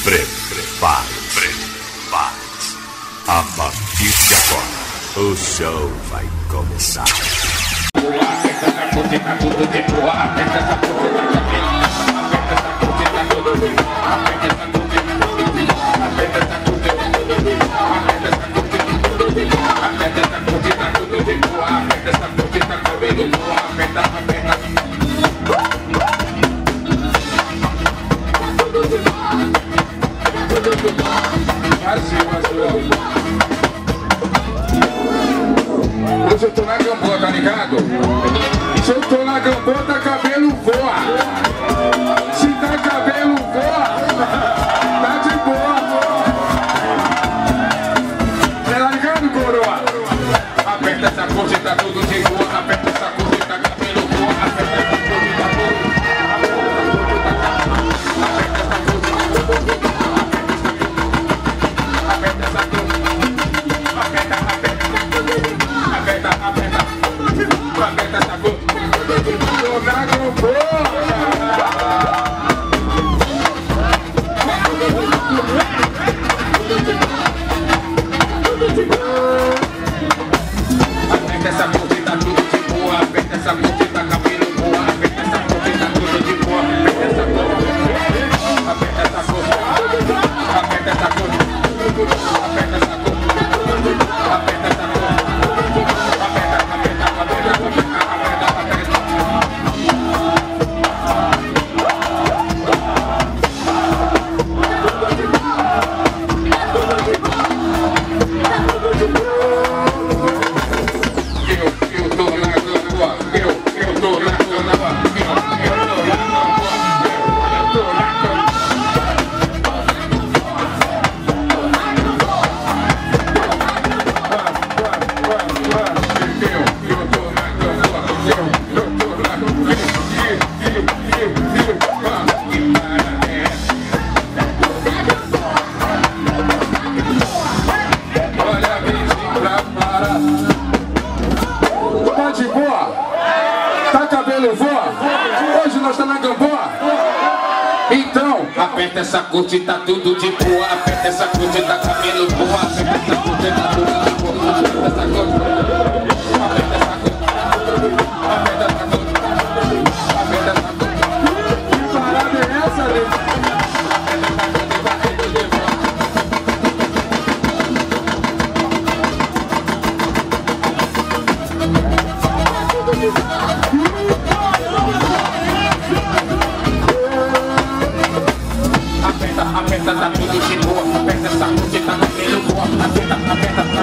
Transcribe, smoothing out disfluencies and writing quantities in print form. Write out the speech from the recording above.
Prepare-se. A partir de agora, o show vai começar. Hoje eu tô na gambô, tá ligado? Se eu tô na gambô, tá cabelo voa. Se tá cabelo voa, tá de boa. Tá ligado, coroa? Aperta essa coxa, tá tudo de boa. Aperta essa coxa, tá cabelo voa. Aperta essa coxa, tá tudo. Aperta essa coxa. Aperta essa coxa. Tô na gambô. Aperta essa coxa, tá tudo de boa. Aperta essa coxa, tá cabelo boa. Aperta essa coxa, tá tudo de boa. Aperta essa coxa. Aperta essa coxa. Aperta essa coxa. Aperta essa coxa. Aperta essa coxa. Tá de boa? Tá cabelo voa? Hoje nós tá na gamboa? Então, aperta essa coxa, tá tudo de boa. Aperta essa coxa, tá cabelo boa. Aperta essa coxa, tá tudo de boa. Aperta essa coxa. Aperta essa coxa. Aperta essa coxa. Aperta essa coxa. Que parada é essa, Lê? Aperta, tá tudo de boa. Aperta essa coxa, tá cabelo boa. Aperta, aperta,